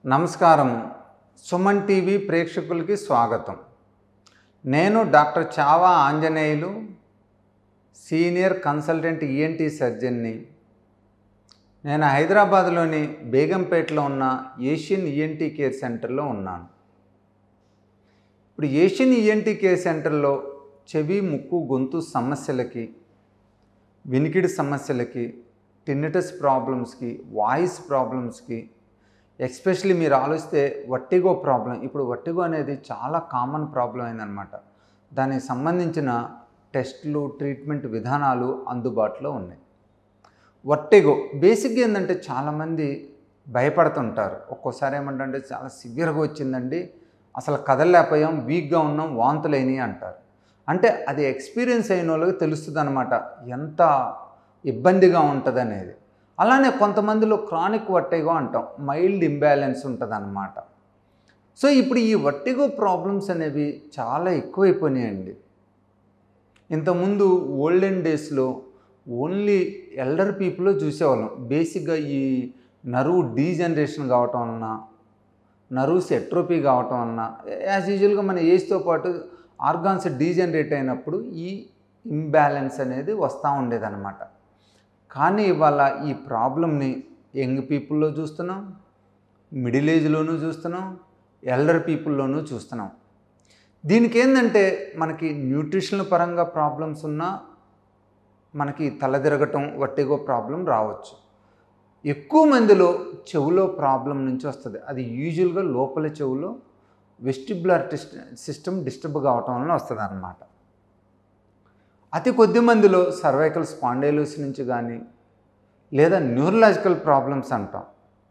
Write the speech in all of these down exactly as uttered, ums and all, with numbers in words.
నమస్కారం. సుమన్ టీవీ ప్రేక్షకులకి స్వాగతం. నేను doctor Chava Anjaneyulu, senior consultant ENT సర్జన్ని. నేను హైదరాబాద్లోని బేగంపేటలో ఉన్న ఏషియన్ ఈఎన్టీ కేర్ సెంటర్లో ఉన్నాను. ఇప్పుడు ఏషియన్ ఈఎన్టీ కేర్ సెంటర్లో చెవి, ముక్కు, గొంతు సమస్యలకి, వినికిడి సమస్యలకి, టిన్నిటస్ ప్రాబ్లమ్స్కి, వాయిస్ ప్రాబ్లమ్స్కి, ఎస్పెషలీ మీరు ఆలోచిస్తే వర్టిగో ప్రాబ్లం. ఇప్పుడు వర్టిగో అనేది చాలా కామన్ ప్రాబ్లం అయిందనమాట. దానికి సంబంధించిన టెస్టులు, ట్రీట్మెంట్ విధానాలు అందుబాటులో ఉన్నాయి. వర్టిగో బేసిక్గా ఏంటంటే చాలామంది భయపడుతుంటారు. ఒక్కోసారి ఏమంటే చాలా సివియర్గా వచ్చిందండి, అసలు కదలలేకపోయాం, వీక్గా ఉన్నాం, వాంతులైనవి అంటారు. అంటే అది ఎక్స్పీరియన్స్ అయిన వాళ్ళకి తెలుస్తుంది అనమాట ఎంత ఇబ్బందిగా ఉంటుంది అనేది. అలానే కొంతమందిలో క్రానిక్ వర్టిగో అంటాం, మైల్డ్ ఇంబ్యాలెన్స్ ఉంటుంది అన్నమాట. సో ఇప్పుడు ఈ వర్టిగో ప్రాబ్లమ్స్ అనేవి చాలా ఎక్కువైపోయినాయండి. ఇంతకుముందు ఓల్డెన్ డేస్లో ఓన్లీ ఎల్డర్ పీపుల్లో చూసేవాళ్ళం. బేసిక్గా ఈ నరువు డీజనరేషన్ కావటం వలన, నర్వ్స్ ఎట్రోపీ కావటం వలన, యాజ్ యూజువల్గా మన ఏజ్తో పాటు ఆర్గాన్స్ డీజనరేట్ అయినప్పుడు ఈ ఇంబ్యాలెన్స్ అనేది వస్తూ ఉండేదన్నమాట. కానీ ఇవాళ ఈ ప్రాబ్లమ్ని యంగ్ పీపుల్లో చూస్తున్నాం, మిడిల్ ఏజ్లోనూ చూస్తున్నాం, ఎల్డర్ పీపుల్లోనూ చూస్తున్నాం. దీనికి ఏంటంటే మనకి న్యూట్రిషన్ పరంగా ప్రాబ్లమ్స్ ఉన్నా మనకి తలదిరగటం, వర్టిగో ప్రాబ్లం రావచ్చు. ఎక్కువ మందిలో చెవులో ప్రాబ్లం నుంచి వస్తుంది. అది యూజువల్గా లోపల చెవులో వెస్టిబ్యులర్ సిస్టమ్ డిస్టర్బ్ కావటం వలన వస్తుంది అన్నమాట. అతి కొద్ది మందిలో సర్వైకల్ స్పాండైలోసిస్ నుంచి కానీ, లేదా న్యూరలాజికల్ ప్రాబ్లమ్స్ అంటాం,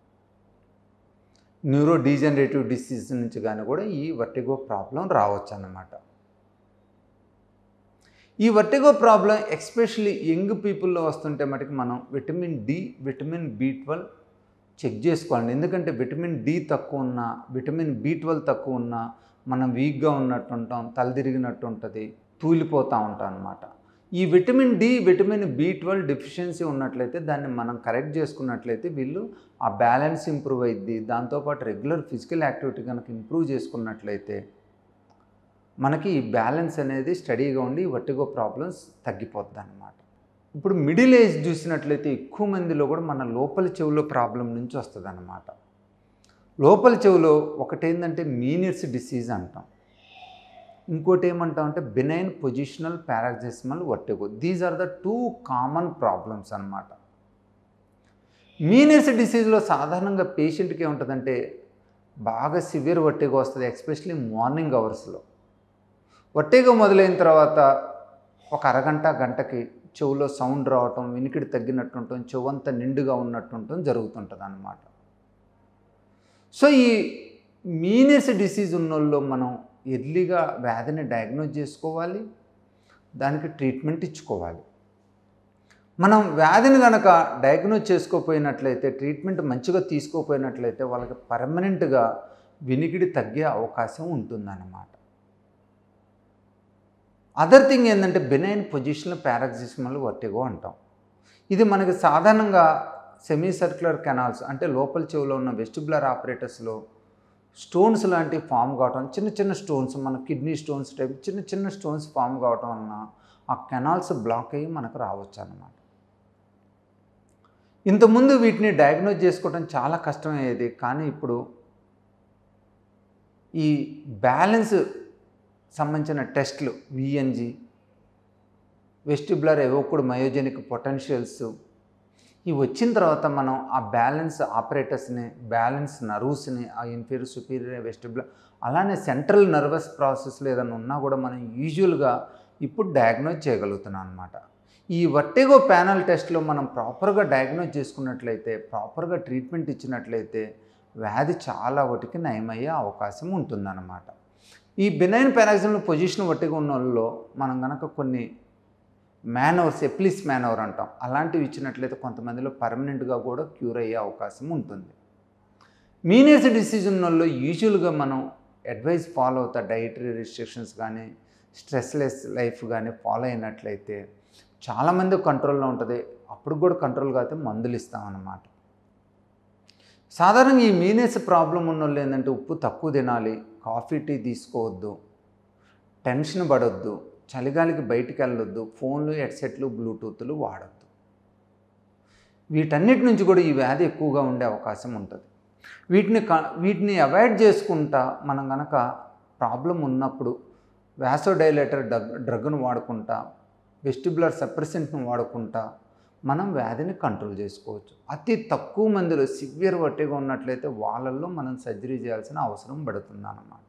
న్యూరో డీజనరేటివ్ డిసీజ్ నుంచి కానీ కూడా ఈ వర్టిగో ప్రాబ్లం రావచ్చు అన్నమాట. ఈ వర్టిగో ప్రాబ్లం ఎస్పెషల్లీ యంగ్ పీపుల్లో వస్తుంటే మటుకు మనం vitamin D, vitamin B twelve check చేసుకోవాలి. ఎందుకంటే విటమిన్ డి తక్కువ ఉన్నా, విటమిన్ బి ట్వెల్వ్ తక్కువ ఉన్నా మనం వీక్గా ఉన్నట్టు ఉంటాం, తలదిరిగినట్టు ఉంటుంది, తూలిపోతూ ఉంటాం అన్నమాట. ఈ vitamin D, vitamin B twelve deficiency ఉన్నట్లయితే దాన్ని మనం కరెక్ట్ చేసుకున్నట్లయితే వీళ్ళు ఆ బ్యాలెన్స్ ఇంప్రూవ్ అయ్యిద్ది. దాంతోపాటు రెగ్యులర్ ఫిజికల్ యాక్టివిటీ కనుక ఇంప్రూవ్ చేసుకున్నట్లయితే మనకి ఈ బ్యాలెన్స్ అనేది స్టడీగా ఉండి వర్టిగో ప్రాబ్లమ్స్ తగ్గిపోద్ది అన్నమాట. ఇప్పుడు మిడిల్ ఏజ్ చూసినట్లయితే ఎక్కువ మందిలో కూడా మన లోపల చెవులో ప్రాబ్లం నుంచి వస్తుంది అన్నమాట. లోపల చెవులో ఒకటేంటంటే మీనియర్స్ డిసీజ్ అంటాం, ఇంకోటి ఏమంటాం అంటే benign positional paroxysmal vertigo. These are the two common problems అన్నమాట. మీనియర్స్ డిసీజ్లో సాధారణంగా పేషెంట్కి ఏముంటుందంటే బాగా సివియర్ వర్టిగో వస్తుంది, ఎస్పెషలీ మార్నింగ్ అవర్స్లో. వర్టిగో మొదలైన తర్వాత ఒక అరగంట గంటకి చెవులో సౌండ్ రావటం, వినికిడి తగ్గినట్టు ఉండటం, చెవంతా నిండుగా ఉన్నట్టు ఉండటం జరుగుతుంటుంది అన్నమాట. సో ఈ మీనియర్స్ డిసీజ్ ఉన్నోళ్ళు మనం ఎర్లీగా వ్యాధిని డయాగ్నోజ్ చేసుకోవాలి, దానికి ట్రీట్మెంట్ ఇచ్చుకోవాలి. మనం వ్యాధిని కనుక డయాగ్నోజ్ చేసుకోపోయినట్లయితే, ట్రీట్మెంట్ మంచిగా తీసుకోపోయినట్లయితే వాళ్ళకి పర్మనెంట్గా వినికిడి తగ్గే అవకాశం ఉంటుందన్నమాట. అదర్ థింగ్ ఏంటంటే బెనైన్ పొజిషనల్ పారాక్సిస్మల్ వర్టిగో అంటాం. ఇది మనకి సాధారణంగా సెమీ సర్క్యులర్ కెనాల్స్ అంటే లోపల చెవులో ఉన్న వెస్టిబ్యులర్ ఆపరేటర్స్లో స్టోన్స్ లాంటివి ఫామ్ కావటం, చిన్న చిన్న స్టోన్స్, మన కిడ్నీ స్టోన్స్ టైప్ చిన్న చిన్న స్టోన్స్ ఫామ్ కావటం వలన ఆ కెనాల్స్ బ్లాక్ అయ్యి మనకు రావచ్చు అన్నమాట. ఇంతకుముందు వీటిని డయాగ్నోజ్ చేసుకోవడం చాలా కష్టమయ్యేది. కానీ ఇప్పుడు ఈ బ్యాలెన్స్ సంబంధించిన టెస్ట్లు, VNG, vestibular evoked myogenic potentials, ఇవి వచ్చిన తర్వాత మనం ఆ బ్యాలెన్స్ ఆపరేటర్స్ని, బ్యాలెన్స్ నర్వ్స్ని, ఆ ఇన్ఫీరియర్, సుపీరియర్, వెస్టిబ్యులర్, అలానే సెంట్రల్ నర్వస్ ప్రాసెస్లో ఏదైనా ఉన్నా కూడా మనం యూజువల్గా ఇప్పుడు డయాగ్నోజ్ చేయగలుగుతున్నాం అన్నమాట. ఈ వర్టిగో ప్యానల్ టెస్ట్లో మనం ప్రాపర్గా డయాగ్నోజ్ చేసుకున్నట్లయితే, ప్రాపర్గా ట్రీట్మెంట్ ఇచ్చినట్లయితే వ్యాధి చాలా వాటికి నయమయ్యే అవకాశం ఉంటుందన్నమాట. ఈ బెనైన్ పారాక్సిస్మల్ పొజిషన్ వర్టిగో ఉన్న వాళ్ళలో మనం కనుక కొన్ని మేనవర్స్, ఎప్లిస్ మేనవర్ అంటాం, అలాంటివి ఇచ్చినట్లయితే కొంతమందిలో పర్మనెంట్గా కూడా క్యూర్ అయ్యే అవకాశం ఉంటుంది. మీనియర్స్ డిసీజ్ ఉన్న వాళ్ళు యూజువల్గా మనం అడ్వైస్ ఫాలో అవుతా, డైటరీ రిస్ట్రిక్షన్స్ కానీ, స్ట్రెస్లెస్ లైఫ్ కానీ ఫాలో అయినట్లయితే చాలామంది కంట్రోల్లో ఉంటుంది. అప్పుడు కూడా కంట్రోల్ కాకపోతే మందులు ఇస్తామన్నమాట. సాధారణంగా ఈ మీనస్ ప్రాబ్లం ఉన్నోళ్ళు ఏంటంటే ఉప్పు తక్కువ తినాలి, కాఫీ టీ తీసుకోవద్దు, టెన్షన్ పడొద్దు, చలిగాలికి బయటికి వెళ్ళొద్దు, ఫోన్లు హెడ్సెట్లు బ్లూటూత్లు వాడొద్దు. వీటన్నిటి నుంచి కూడా ఈ వ్యాధి ఎక్కువగా ఉండే అవకాశం ఉంటుంది. వీటిని క వీటిని అవాయిడ్ చేసుకుంటా మనం కనుక ప్రాబ్లం ఉన్నప్పుడు వ్యాసోడైలేటర్ డ్రగ్ డ్రగ్ను వాడుకుంటా, వెస్టిబులర్ సప్రెసెంట్ను వాడుకుంటా మనం వ్యాధిని కంట్రోల్ చేసుకోవచ్చు. అతి తక్కువ మందిలో సివియర్ వట్టిగా ఉన్నట్లయితే వాళ్ళల్లో మనం సర్జరీ చేయాల్సిన అవసరం పడుతుంది అన్నమాట.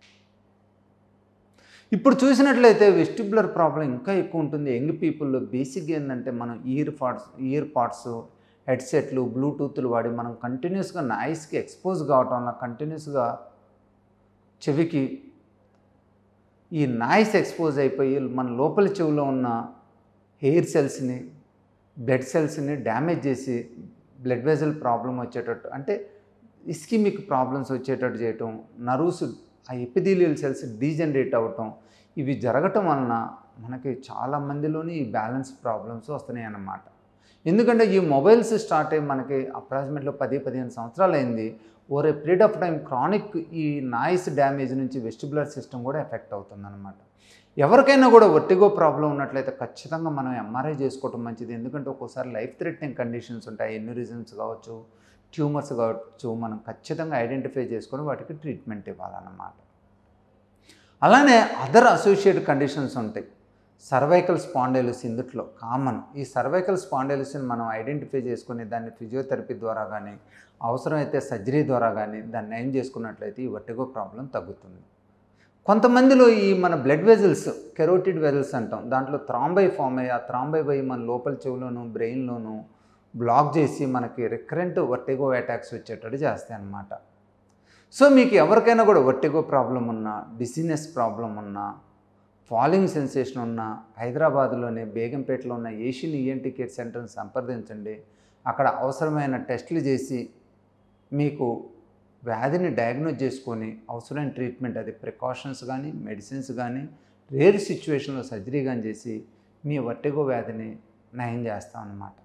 ఇప్పుడు చూసినట్లయితే వెస్టిబులర్ ప్రాబ్లం ఇంకా ఎక్కువ ఉంటుంది యంగ్ పీపుల్లో. బేసిక్గా ఏంటంటే మనం ఇయర్ పాడ్స్ ఇయర్ పాడ్స్ హెడ్సెట్లు బ్లూటూత్లు వాడి మనం కంటిన్యూస్గా నాయిస్కి ఎక్స్పోజ్ కావటం వల్ల కంటిన్యూస్గా చెవికి ఈ నాయిస్ ఎక్స్పోజ్ అయిపోయి మన లోపల చెవిలో ఉన్న హెయిర్ సెల్స్ని బ్లడ్ సెల్స్ని డ్యామేజ్ చేసి బ్లడ్ వెజల్ ప్రాబ్లం వచ్చేటట్టు, అంటే ఇస్కిమిక్ ప్రాబ్లమ్స్ వచ్చేటట్టు చేయటం, నర్వ్స్ ఆ ఎపిథీలియల్ సెల్స్ డీజనరేట్ అవ్వటం, ఇవి జరగటం వలన మనకి చాలామందిలోని ఈ బ్యాలెన్స్ ప్రాబ్లమ్స్ వస్తున్నాయి అన్నమాట. ఎందుకంటే ఈ మొబైల్స్ స్టార్ట్ అయ్యి మనకి అప్రాక్సిమేట్లీ పది పదిహేను సంవత్సరాలు అయింది. Over a period of time chronic ఈ నాయిస్ డ్యామేజ్ నుంచి వెస్టిబులర్ సిస్టమ్ కూడా ఎఫెక్ట్ అవుతుంది అన్నమాట. ఎవరికైనా కూడా వర్టిగో ప్రాబ్లం ఉన్నట్లయితే ఖచ్చితంగా మనం ఎంఆర్ఐ చేసుకోవటం మంచిది. ఎందుకంటే ఒక్కోసారి లైఫ్ థ్రెటనింగ్ కండిషన్స్ ఉంటాయి, ఎన్యూరిజమ్స్ కావచ్చు, ట్యూమర్స్ కావచ్చు, మనం ఖచ్చితంగా ఐడెంటిఫై చేసుకొని వాటికి ట్రీట్మెంట్ ఇవ్వాలన్నమాట. అలానే అదర్ అసోసియేటెడ్ కండిషన్స్ ఉంటాయి. సర్వైకల్ స్పాండైలిస్ ఇందుట్లో కామన్. ఈ సర్వైకల్ స్పాండైలిస్ని మనం ఐడెంటిఫై చేసుకుని దాన్ని ఫిజియోథెరపీ ద్వారా కానీ అవసరమైతే సర్జరీ ద్వారా కానీ దాన్ని నయం చేసుకున్నట్లయితే ఈ వర్టిగో ప్రాబ్లం తగ్గుతుంది. కొంతమందిలో ఈ మన బ్లడ్ వెజల్స్ కెరోటిడ్ వెజల్స్ అంటాం, దాంట్లో థ్రాంబై ఫామ్ అయ్యి ఆ థ్రాంబై పోయి మన లోపల చెవులోను బ్రెయిన్లోను బ్లాక్ చేసి మనకి రికరెంట్ వర్టిగో అటాక్స్ వచ్చేటట్టు చేస్తాయి అన్నమాట. సో మీకు ఎవరికైనా కూడా వర్టిగో ప్రాబ్లం ఉన్నా, డిసీనెస్ ప్రాబ్లం ఉన్నా, ఫాలింగ్ సెన్సేషన్ ఉన్నా హైదరాబాద్లోనే బేగంపేటలో ఉన్న ఏషియన్ ఈఎన్టీ కేర్ సెంటర్ని సంప్రదించండి. అక్కడ అవసరమైన టెస్టులు చేసి మీకు వ్యాధిని డయాగ్నోజ్ చేసుకొని అవసరమైన ట్రీట్మెంట్, అది ప్రికాషన్స్ కానీ మెడిసిన్స్ కానీ రేర్ సిచ్యువేషన్లో సర్జరీ కానీ చేసి మీ వర్టిగో వ్యాధిని నయం చేస్తాం అన్నమాట.